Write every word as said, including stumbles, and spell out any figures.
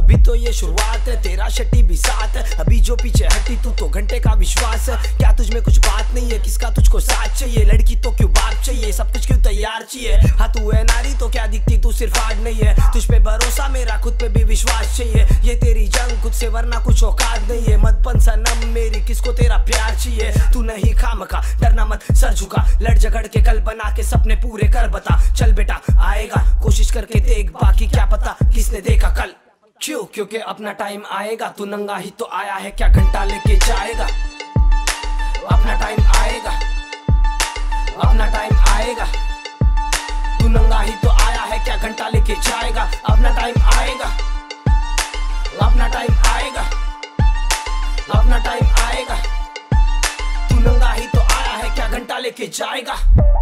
अभी तो ये शुरुआत है, तेरा शट्टी भी साथ है। अभी जो पीछे हट्टी तू तो घंटे का विश्वास है। क्या तुझ में कुछ बात नहीं है, किसका तुझको साथ चाहिए? लड़की तो क्यों बाप चाहिए, सब कुछ क्यों तैयार चाहिए? हाँ तू है नारी तो क्या दिखती तू सिर्फ आग नहीं है। तुझ पे भरोसा मेरा, खुद पे भी विश्वास चाहिए। ये तेरी जंग खुद से वरना कुछ औकात नहीं है। मत बन सनम मेरी, किसको तेरा प्यार चाहिए? तू नहीं खामखा, डरना मत, सर झुका, लड़ झगड़ के कल बना के सपने पूरे कर बता। चल बेटा आएगा, कोशिश करके देख, बाकी क्या पता किसने देखा कल। क्यों? क्योंकि अपना टाइम आएगा। तू नंगा ही तो आया है, क्या घंटा लेके जाएगा? अपना टाइम आएगा, अपना टाइम आएगा। तू नंगा ही तो आया है, क्या घंटा लेके जाएगा? अपना टाइम आएगा, अपना टाइम आएगा, अपना टाइम आएगा। तू नंगा ही तो आया है, क्या घंटा लेके जाएगा?